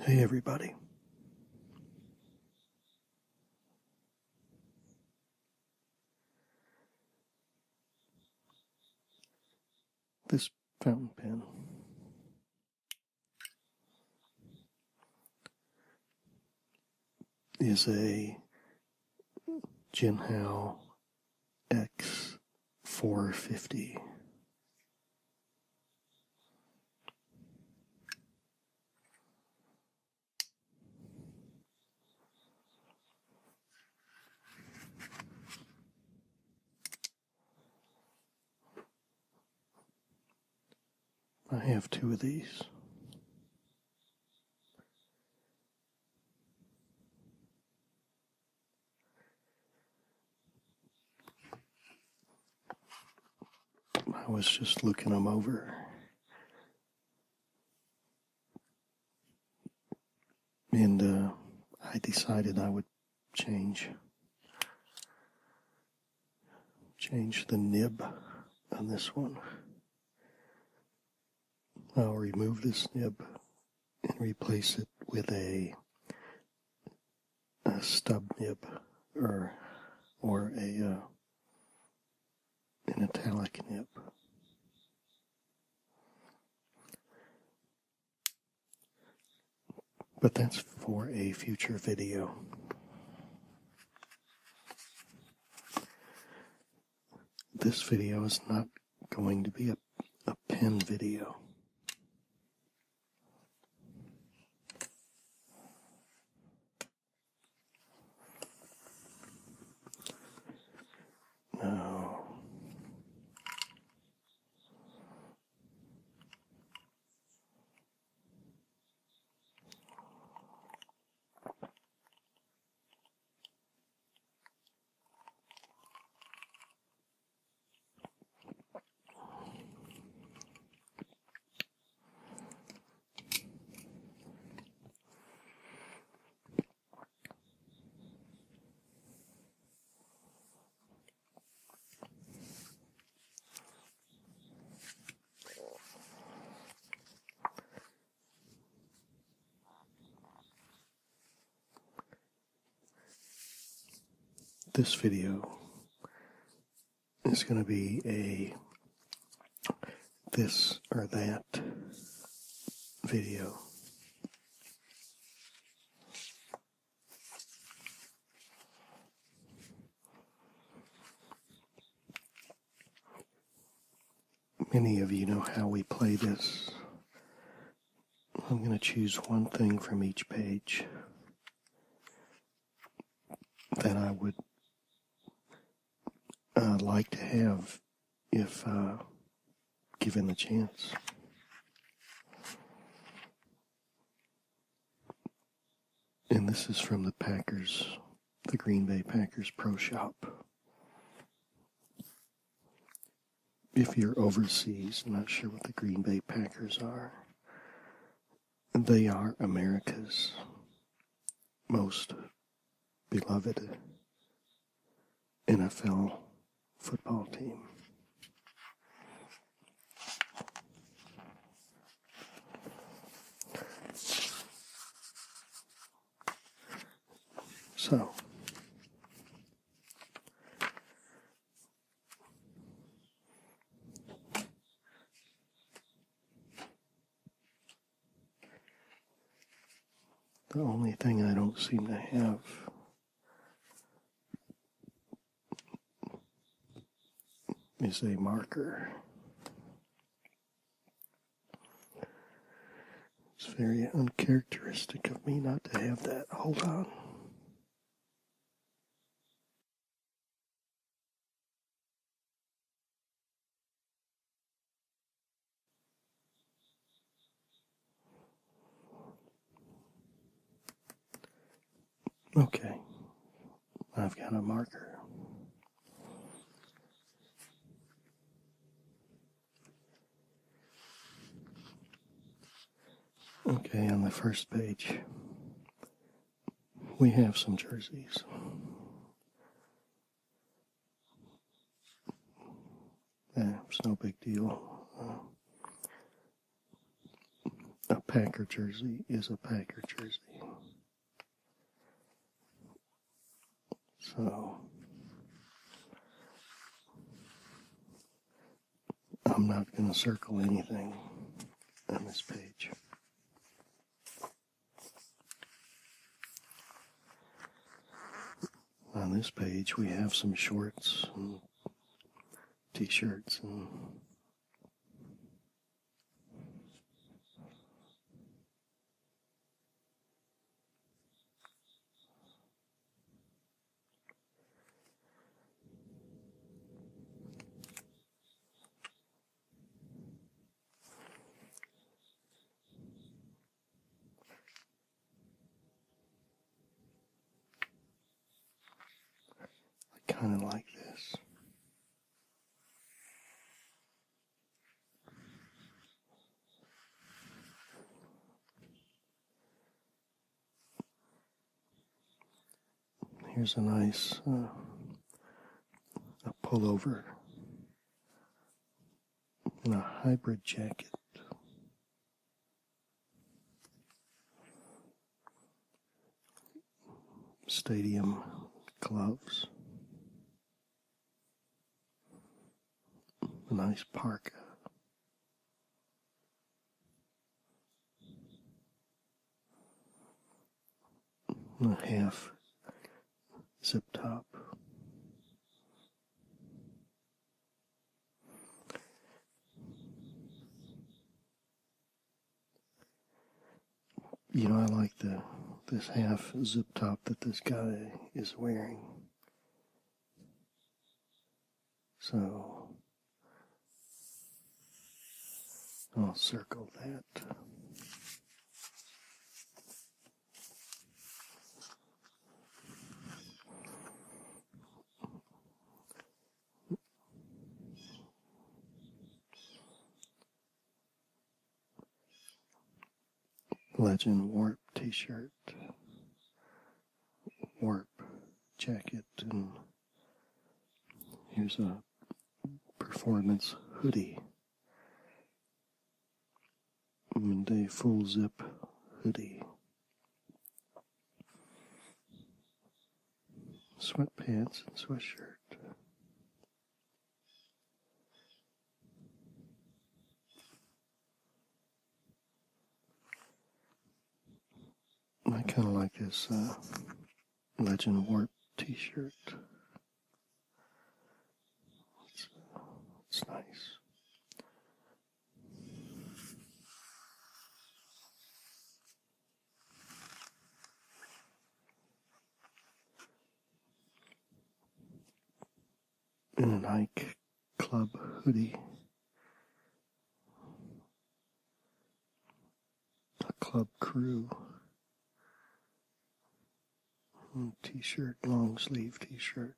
Hey everybody. This fountain pen is a Jinhao X450. I have two of these. I was just looking them over, and I decided I would change the nib on this one. I'll remove this nib and replace it with a stub nib or an metallic nib. But that's for a future video. This video is not going to be a pen video. No. This video is going to be a this or that video. Many of you know how we play this. I'm going to choose one thing from each page that I would like to have if given the chance. And this is from the Green Bay Packers Pro Shop. If you're overseas, I'm not sure what the Green Bay Packers are. They are America's most beloved NFL football team. So, the only thing I don't seem to have is a marker. It's very uncharacteristic of me not to have that. Hold on. Okay, I've got a marker. Okay, on the first page, we have some jerseys. It's no big deal. A Packer jersey is a Packer jersey. So I'm not going to circle anything on this page. On this page we have some shorts and t-shirts and kind of like this. Here's a nice a pullover and a hybrid jacket. Stadium gloves. A nice parka. And a half zip top. You know, I like this half zip top that this guy is wearing. So I'll circle that. Legend Warp t-shirt, Warp jacket, and here's a performance hoodie. And a full zip hoodie. Sweatpants and sweatshirt. I kind of like this Legend Warp t-shirt. It's nice. And a Nike Club hoodie. A Club Crew. T-shirt, long sleeve t-shirt.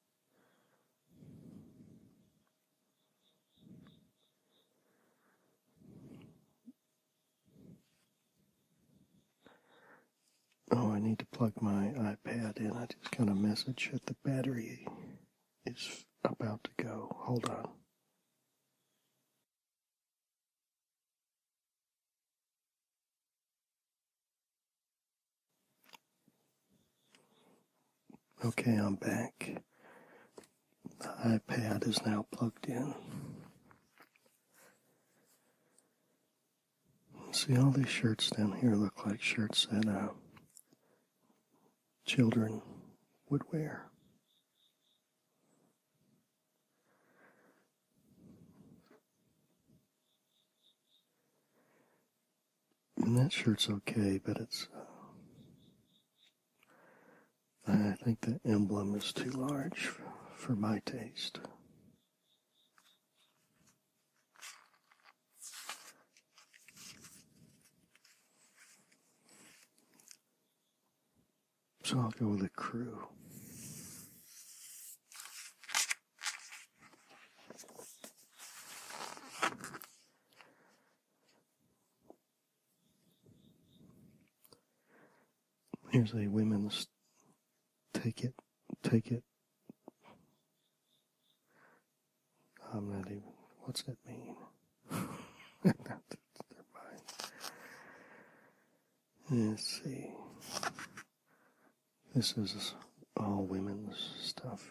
Oh, I need to plug my iPad in. I just got a message that the battery is about to go. Hold on. Okay, I'm back. The iPad is now plugged in. See, all these shirts down here look like shirts that children would wear. And that shirt's okay, but it's I think the emblem is too large for my taste. So I'll go with a Crew. Here's a women's Take It. I'm not even, what's that mean? Never mind. Let's see. This is all women's stuff.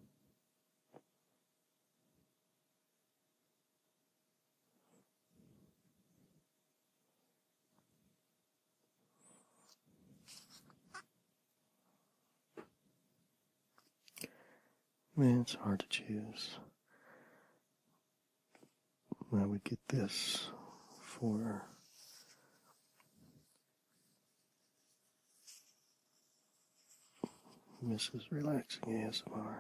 Man, it's hard to choose. I would get this for Mrs. Relaxing ASMR.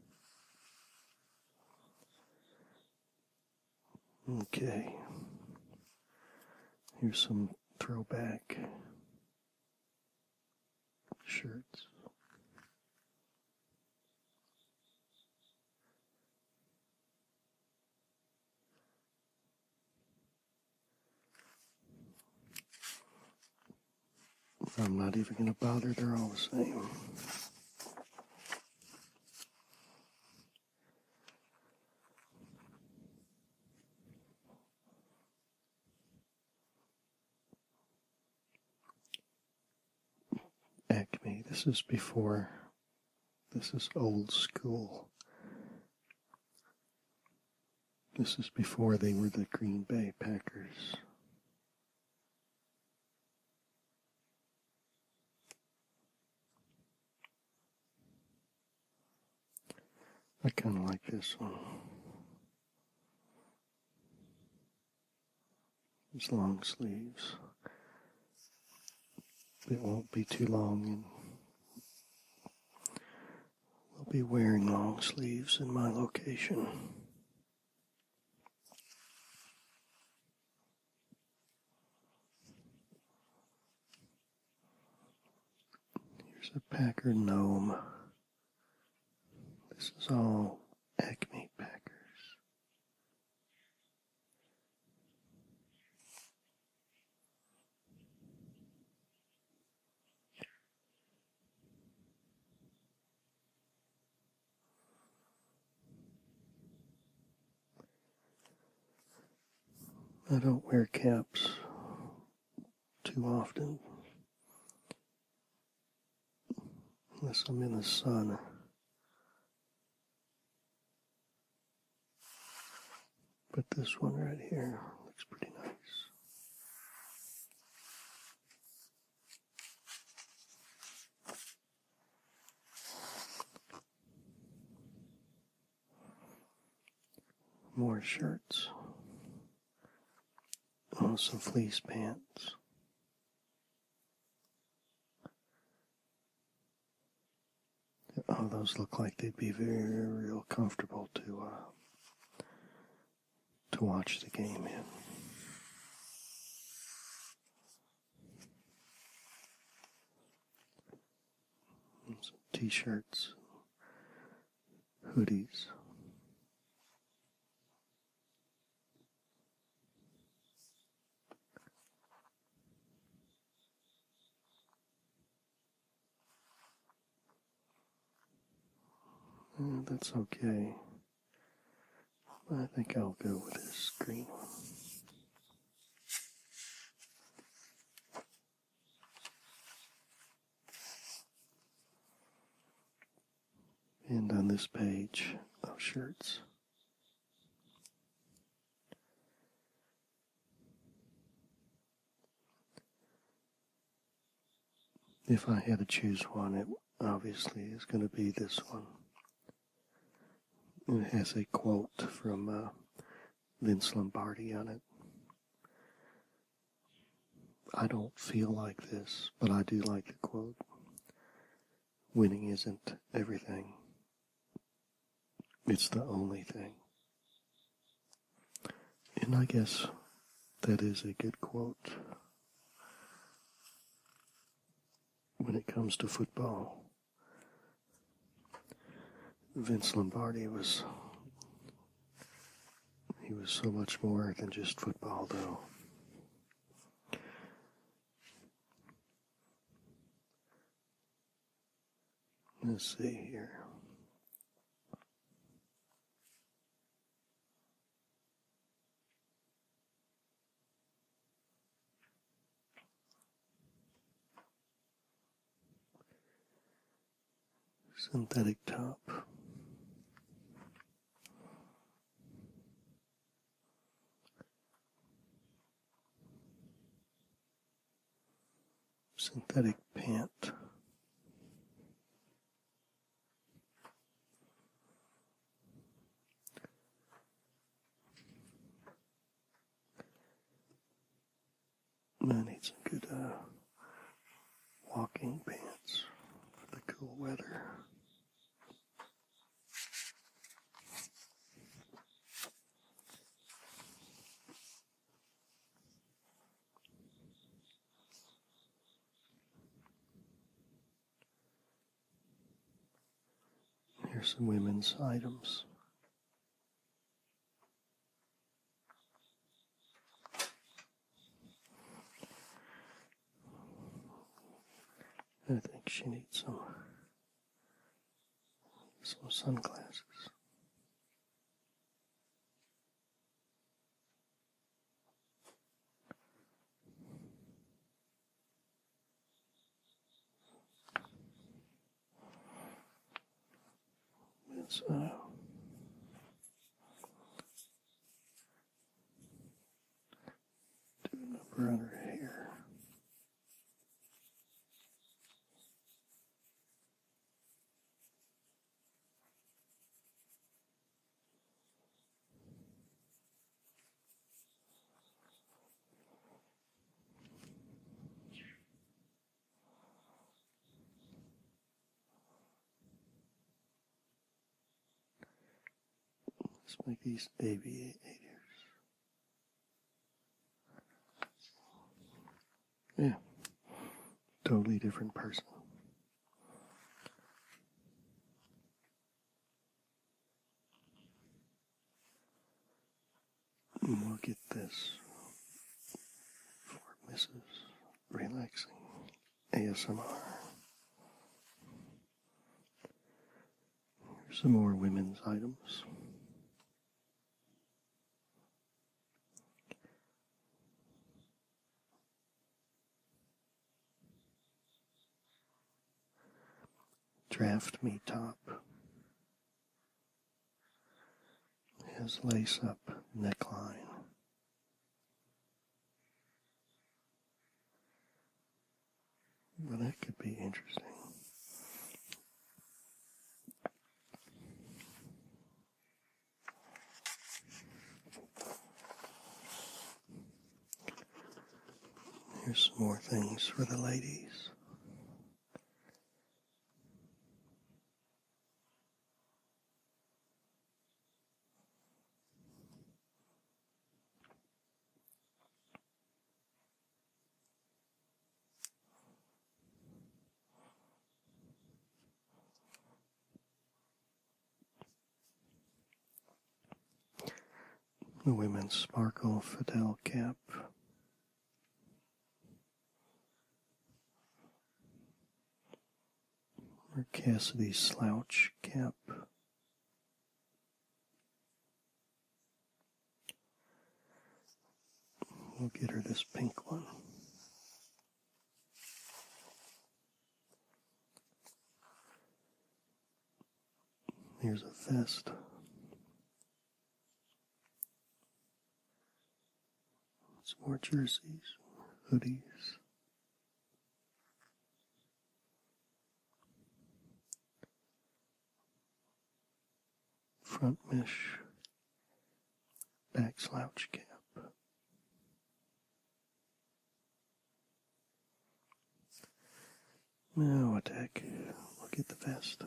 Okay. Here's some throwback shirts. I'm not even going to bother, they're all the same. Acme, this is old school. This is before they were the Green Bay Packers. I kind of like this one. It's long sleeves. It won't be too long, and we'll be wearing long sleeves in my location. Here's a Packer gnome. This is all Acme Packers. I don't wear caps too often, unless I'm in the sun. But this one right here looks pretty nice. More shirts. Oh, some fleece pants. Oh, those look like they'd be very real comfortable to watch the game in. Some t-shirts, hoodies. That's okay. I think I'll go with this green one. And on this page of shirts, if I had to choose one, it obviously is going to be this one. It has a quote from Vince Lombardi on it. I don't feel like this, but I do like the quote. Winning isn't everything. It's the only thing. And I guess that is a good quote when it comes to football. Vince Lombardi was so much more than just football, though. Let's see here. Synthetic top. Synthetic pant. I need some good walking pants for the cool weather. Here's some women's items. I think she needs some sunglasses. Let's do an up around her hair. Let's make these aviators. Yeah, totally different person. And we'll get this for Mrs. Relaxing ASMR. Here's some more women's items. Draft me top. Has lace up neckline. Well, that could be interesting. Here's some more things for the ladies. The women's sparkle Fidel cap. Or Cassidy slouch cap. We'll get her this pink one. Here's a vest. Some more jerseys, hoodies. Front mesh, back slouch cap. Now attack. We'll get the vest.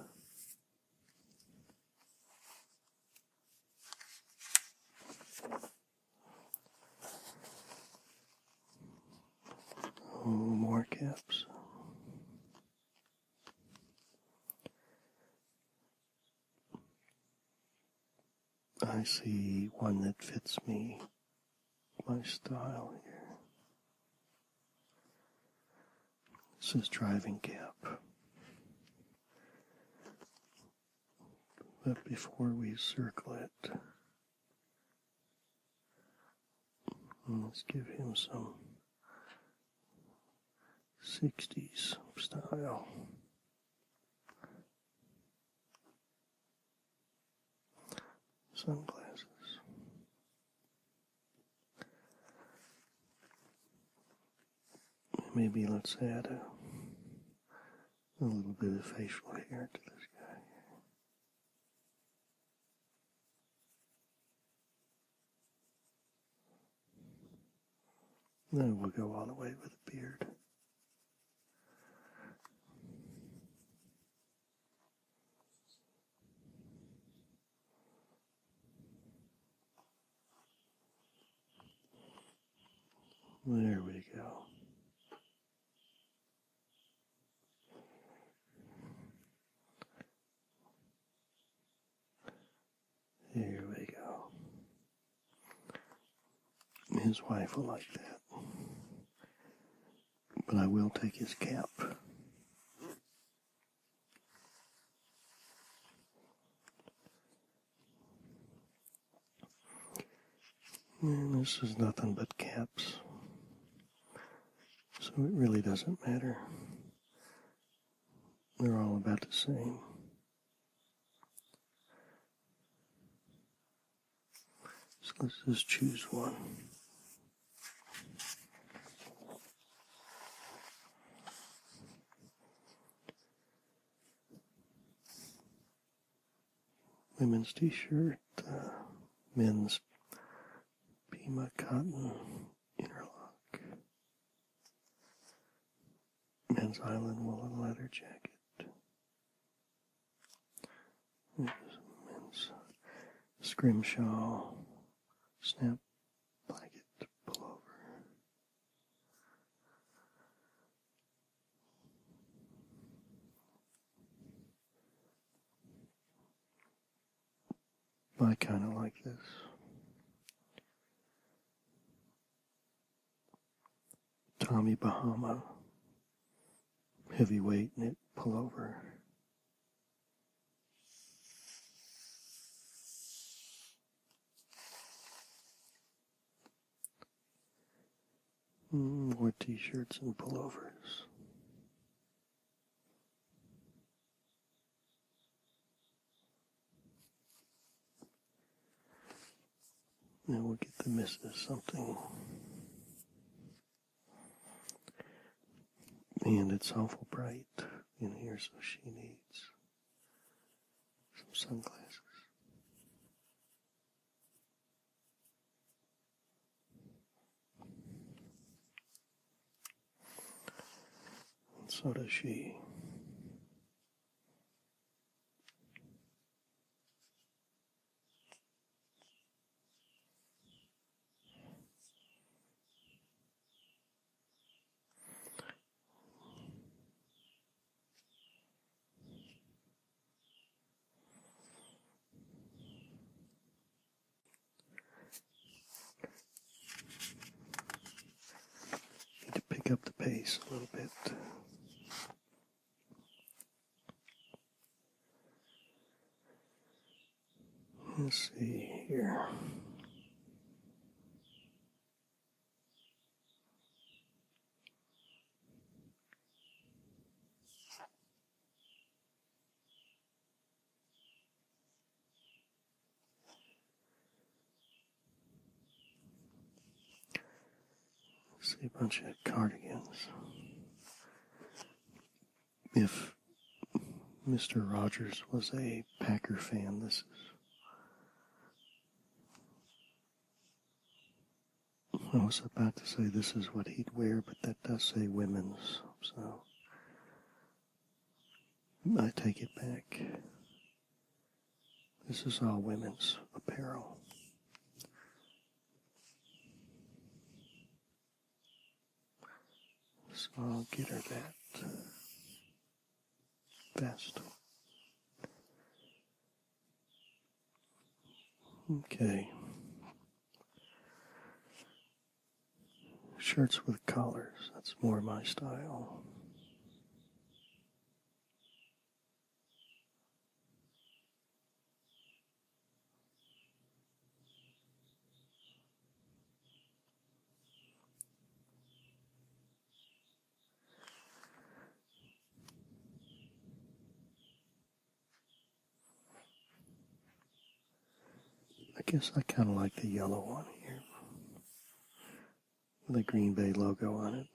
Oh, more caps. I see one that fits me, my style here. This is driving cap. But before we circle it, let's give him some 60s style. sunglasses. Maybe let's add a little bit of facial hair to this guy. Then we'll go all the way with the beard. There we go. Here we go. His wife will like that. But I will take his cap. And this is nothing but caps. So it really doesn't matter. They're all about the same. So let's just choose one. Women's t-shirt, men's Pima cotton interlock, men's island woolen leather jacket, men's scrimshaw snap blanket pullover. I kind of like this. Tommy Bahama heavyweight knit pullover. More t-shirts and pullovers. Now we'll get the missus something. And it's awful bright in here, so she needs some sunglasses. And so does she. Need to pick up the pace a little bit. Let's see here. See a bunch of cardigans. If Mr. Rogers was a Packer fan, this is. I was about to say this is what he'd wear, but that does say women's, so I take it back. This is all women's apparel. So I'll get her that vest. Okay. Shirts with collars, that's more my style. guess I kind of like the yellow one here with the Green Bay logo on it.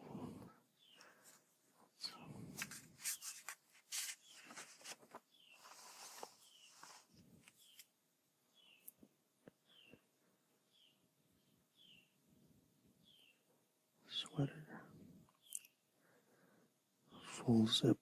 Sweater, full zip.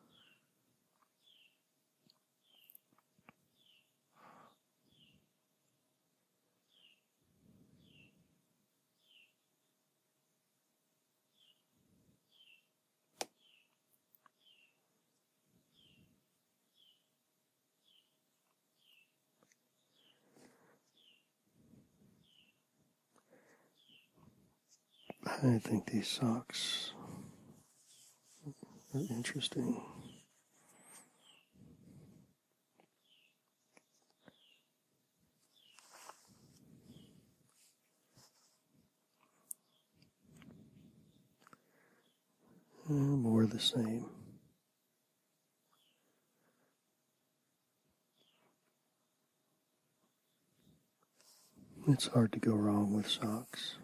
I think these socks are interesting. More the same. It's hard to go wrong with socks.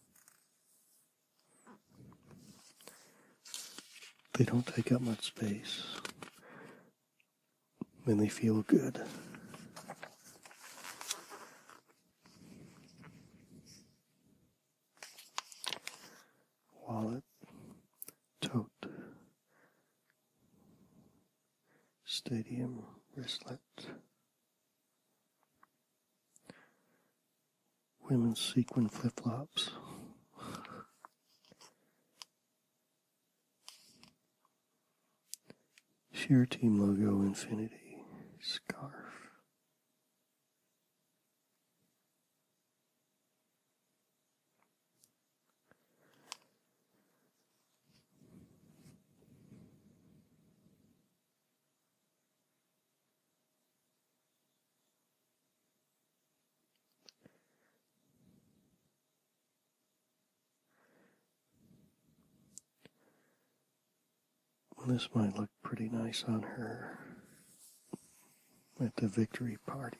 They don't take up much space, and they feel good. Wallet, tote, stadium wristlet, women's sequin flip-flops, Sheer Team logo infinity scarf. This might look pretty nice on her at the victory parties.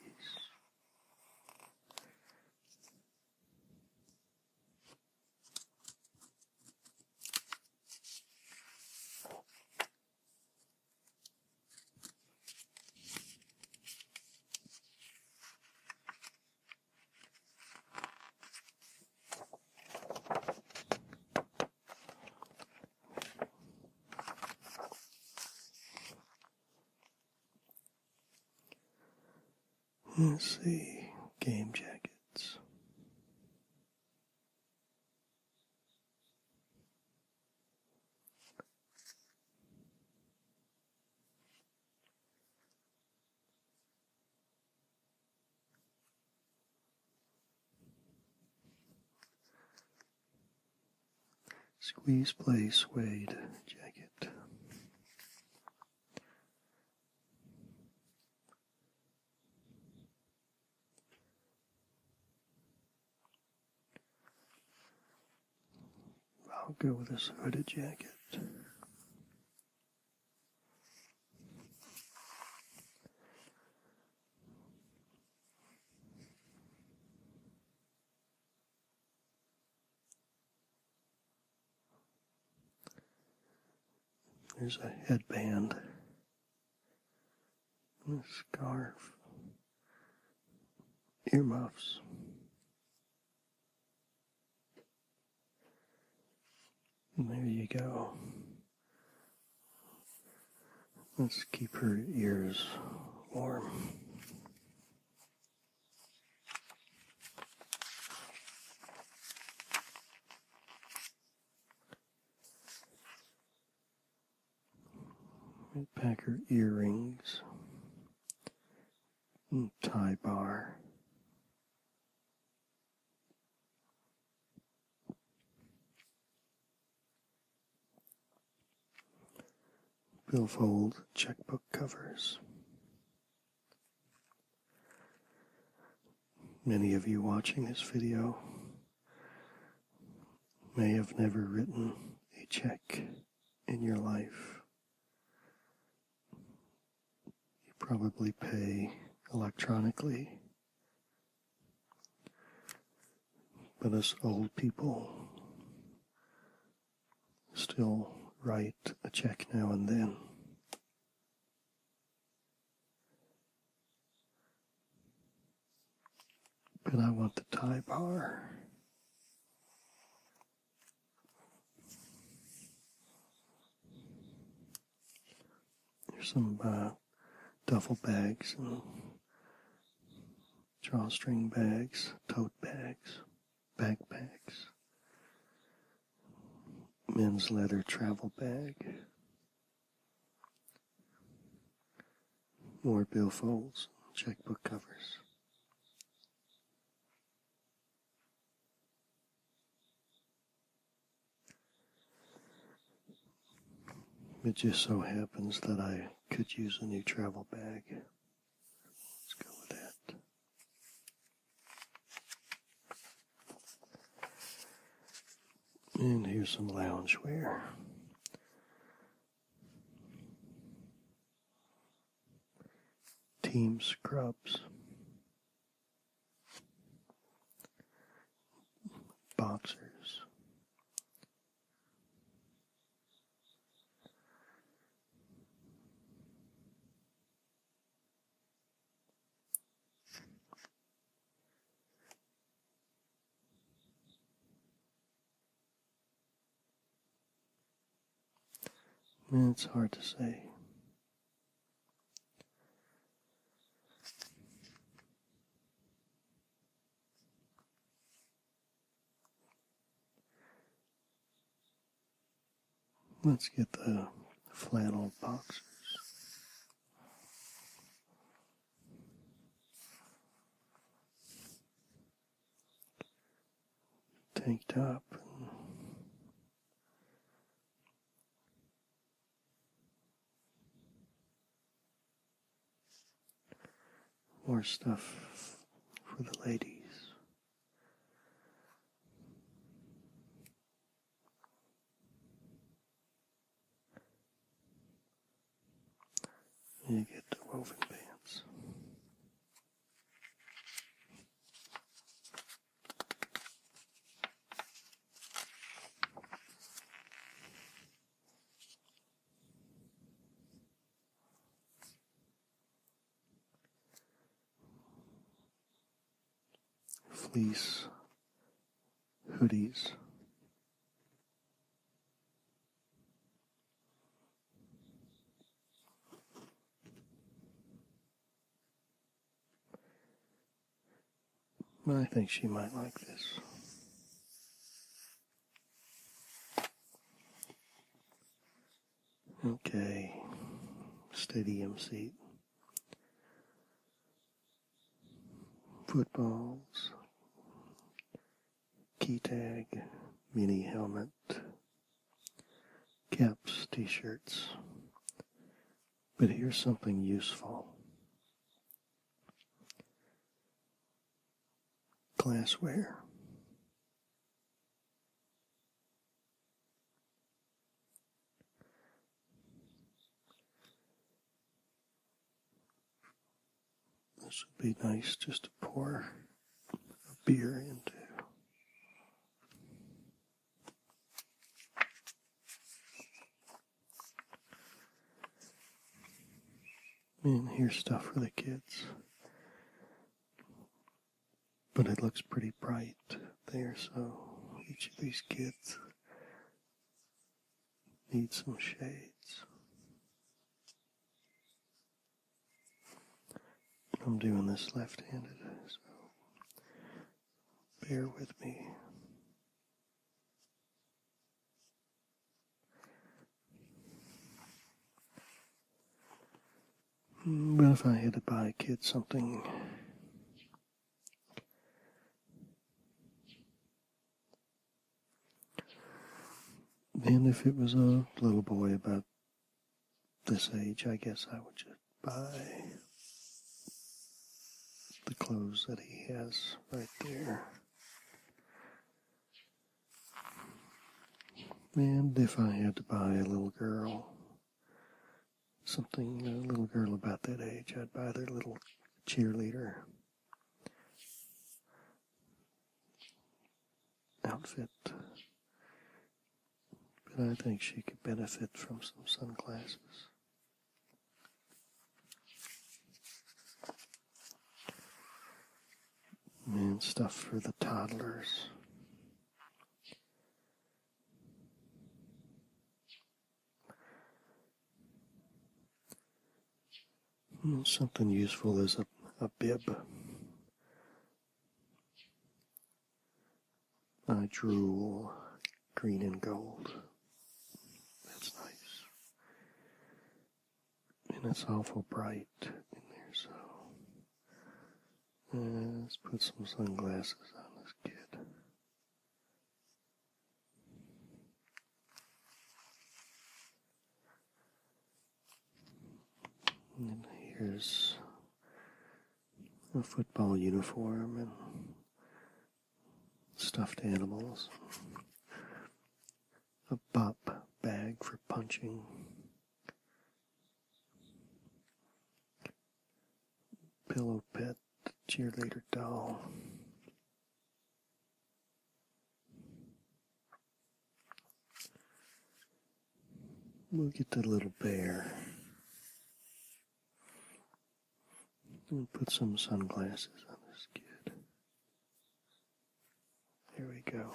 Let's see, game jackets. Squeeze play suede jacket. I'll go with this hooded jacket. There's a headband, a scarf, earmuffs. And there you go. Let's keep her ears warm. Pack her earrings, and tie bar. Billfold checkbook covers. Many of you watching this video may have never written a check in your life. You probably pay electronically. But us old people still write a check now and then. But I want the Thai bar. There's some duffel bags and drawstring bags, tote bags, backpacks, men's leather travel bag, more billfolds, checkbook covers. It just so happens that I could use a new travel bag. Let's go with that. And here's some loungewear. Team scrubs. Boxers. It's hard to say. Let's get the flannel boxers. Tank top. More stuff for the ladies. You get the woven pants. Fleece hoodies. I think she might like this. Okay, stadium seat. Footballs. Key tag. Mini helmet. Caps, t-shirts. But here's something useful. Glassware. This would be nice just to pour a beer into. And here's stuff for the kids. But it looks pretty bright there, so each of these kids needs some shades. I'm doing this left-handed, so bear with me. But if I had to buy a kid something, and if it was a little boy about this age, I guess I would just buy the clothes that he has right there. And if I had to buy a little girl something, a little girl about that age, I'd buy their little cheerleader. outfit. But I think she could benefit from some sunglasses. And stuff for the toddlers. Something useful is a bib. I drew green and gold. That's nice. And it's awful bright in there, so let's put some sunglasses on this kid. And here's a football uniform and stuffed animals. A pop bag for punching. Pillow pet, cheerleader doll. We'll get the little bear. And put some sunglasses on this kid. There we go.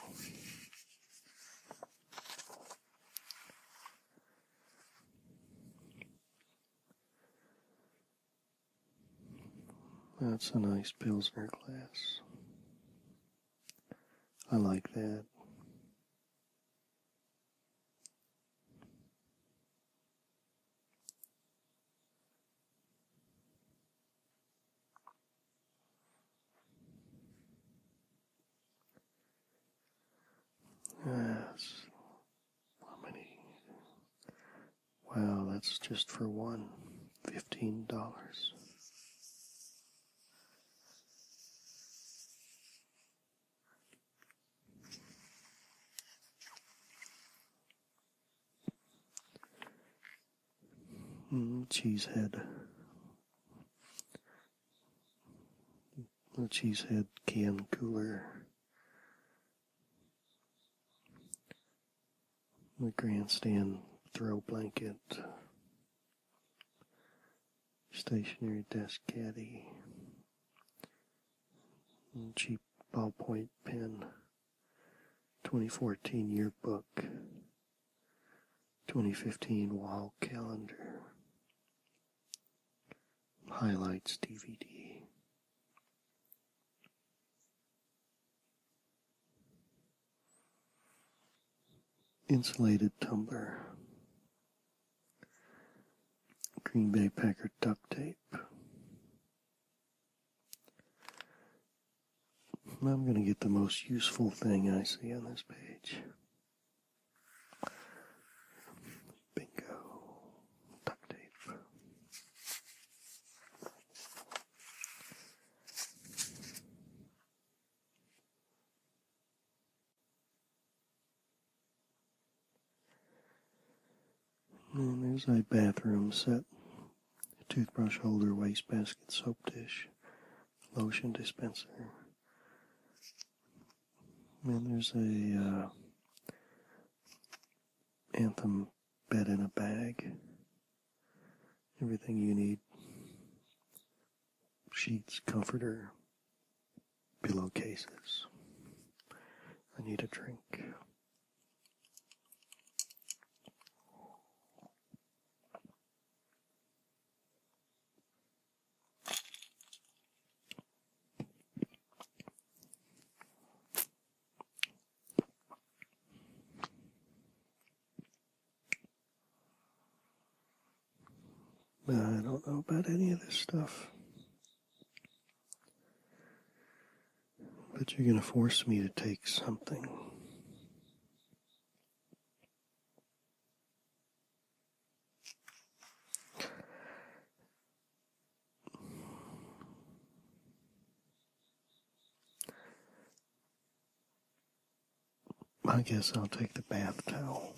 That's a nice Pilsner glass. I like that. Yes. How many? Wow, that's just for one. $15. Cheesehead. A cheesehead can cooler. The grandstand throw blanket. Stationary desk caddy. Cheap ballpoint pen. 2014 yearbook. 2015 wall calendar. Highlights DVD. Insulated tumbler. Green Bay Packer duct tape. I'm going to get the most useful thing I see on this page. Bingo. Duct tape. And there's a bathroom set. Toothbrush holder, wastebasket, soap dish, lotion dispenser. And there's a Anthem bed in a bag. Everything you need. Sheets, comforter, pillowcases. I need a drink. I don't know about any of this stuff. But you're going to force me to take something. I guess I'll take the bath towel.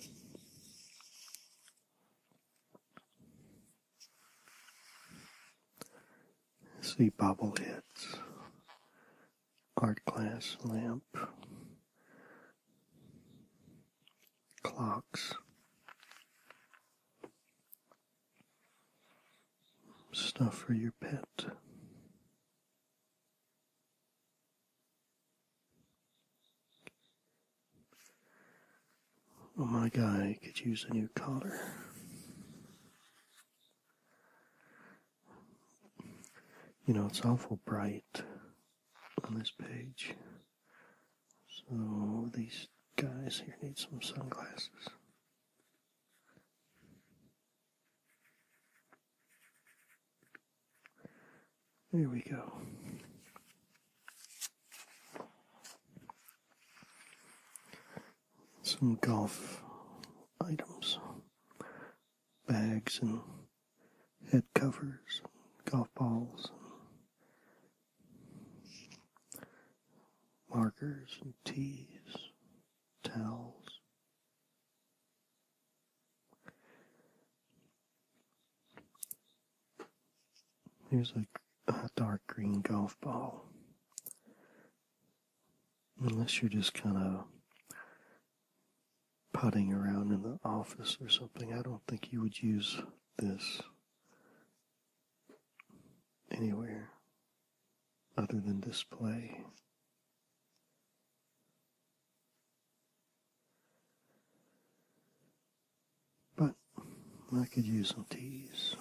See bobbleheads, art glass lamp, clocks. Stuff for your pet. Oh, my guy could use a new collar. You know, it's awful bright on this page. So these guys here need some sunglasses. There we go. Some golf items. Bags and head covers, golf balls, markers and tees, towels. Here's a dark green golf ball. Unless you're just kind of putting around in the office or something, I don't think you would use this anywhere other than display. But I could use some tees.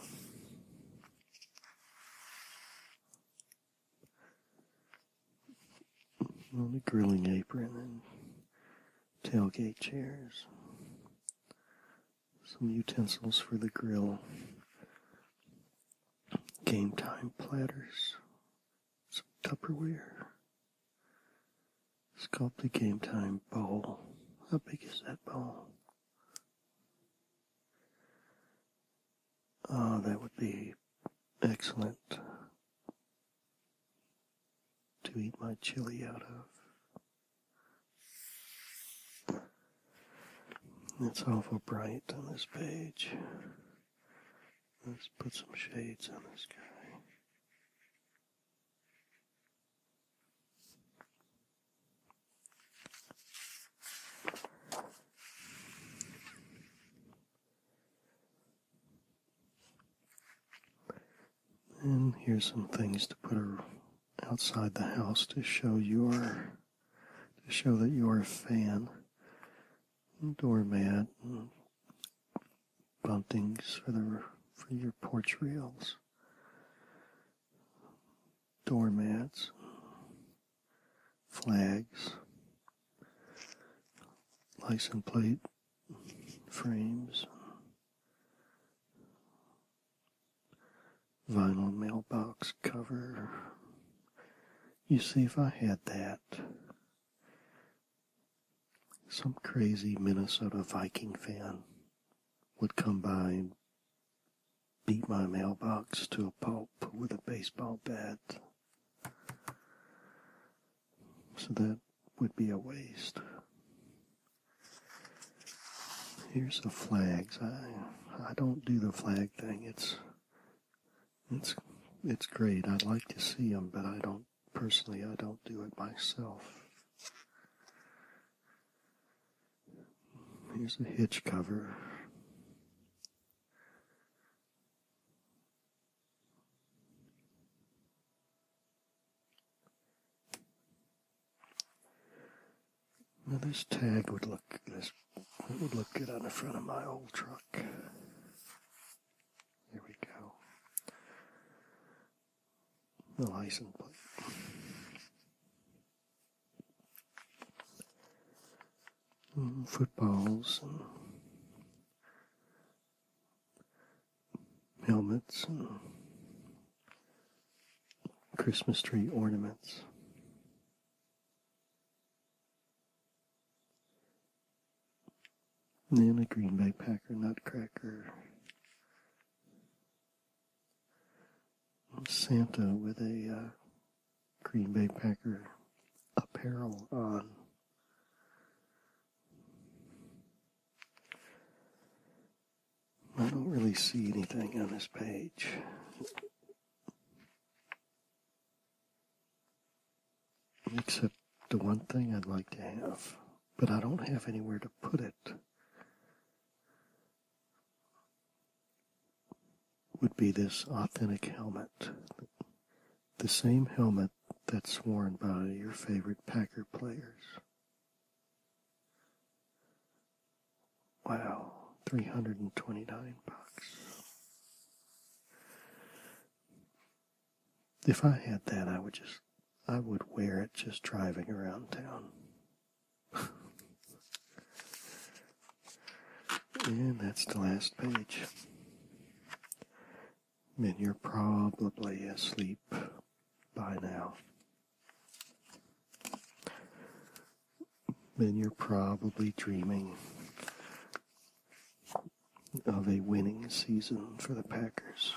On a grilling apron and tailgate chairs. Some utensils for the grill. Game time platters. Some Tupperware. Sculpted game time bowl. How big is that bowl? Oh, that would be excellent to eat my chili out of. It's awful bright on this page. Let's put some shades on this guy. And here's some things to put outside the house to show that you're a fan. Doormat and buntings for your porch rails. Doormats, flags, license plate frames, vinyl mailbox cover. You see, if I had that, some crazy Minnesota Viking fan would come by and beat my mailbox to a pulp with a baseball bat. So that would be a waste. Here's the flags. I don't do the flag thing. It's great. I'd like to see them, but I don't do it myself. Here's a hitch cover. Now this tag would look good on the front of my old truck. Here we go. The license plate. Footballs and helmets and Christmas tree ornaments. And then a Green Bay Packer nutcracker. Santa with a Green Bay Packer apparel on. I don't really see anything on this page. Except the one thing I'd like to have, but I don't have anywhere to put it. would be this authentic helmet. The same helmet that's worn by your favorite Packer players. Wow, $329. If I had that, I would wear it just driving around town. And that's the last page. And you're probably asleep by now. And you're probably dreaming of a winning season for the Packers.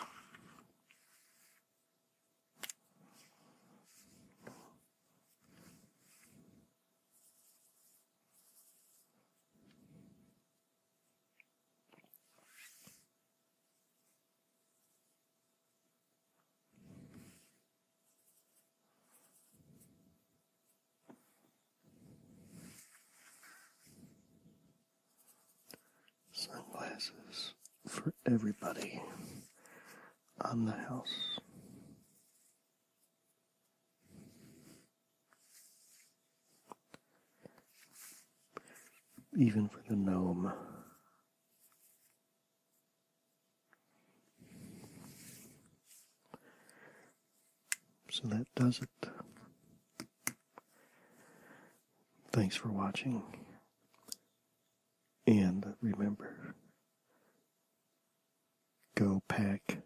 Sunglasses for everybody on the house. Even for the gnome. So that does it. Thanks for watching. And remember, go pack